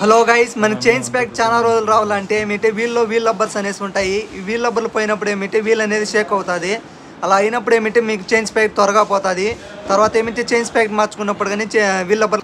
Hello guys, మన చైన్ స్పాక్ చాలా రోజులు రావాలంటే ఏమిటి వీల్లో వీల్ రబ్బర్స్ అనేసి ఉంటాయి. ఈ వీల్ రబ్బర్లు పోయినప్పుడు ఏమిటి వీల్ అనేది షేక్ అవుతుంది. అలా అయినప్పుడు ఏమిటి మీకు చైన్ స్పాక్ త్వరగా పోతుంది. తర్వాత ఏమిటి చైన్ స్పాక్ మార్చుకున్నప్పుడు కానీ వీల్ రబ్బర్